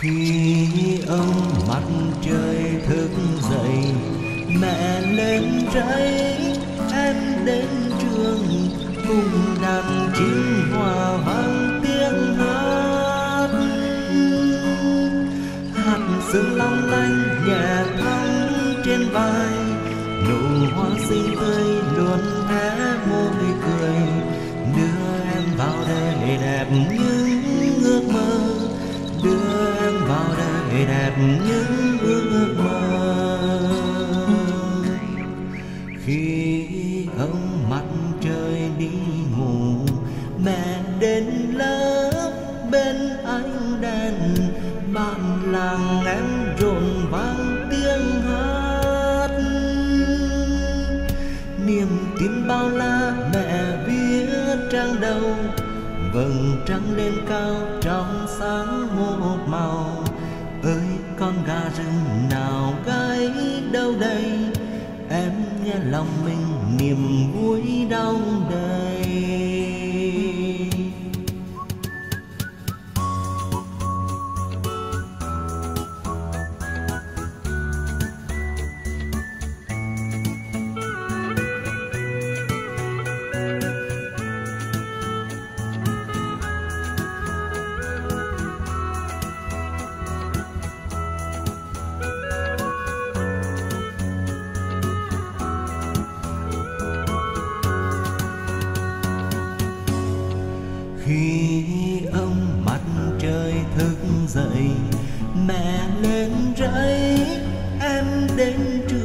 Khi ông mặt trời thức dậy, mẹ lên rẫy, em đến trường cùng đàn chim hòa vang tiếng hát. Hạt sương long lanh nhẹ thắm trên vai, nụ hoa xinh tươi luôn hé môi cười, đưa em vào đời đẹp những ước mơ, đưa em vào đời đẹp những ước mơ. Khi ông mặt trời đi ngủ, mẹ đến lớp bên ánh đèn, bạn làng em rộn vang tiếng hát. Niềm tin bao la mẹ viết trang đầu, vầng trăng lên cao trong sáng một màu. Ơi con gà rừng nào gáy đâu đây, em nghe lòng mình niềm vui đong đầy. Khi ông mặt trời thức dậy, mẹ lên rẫy, em đến trường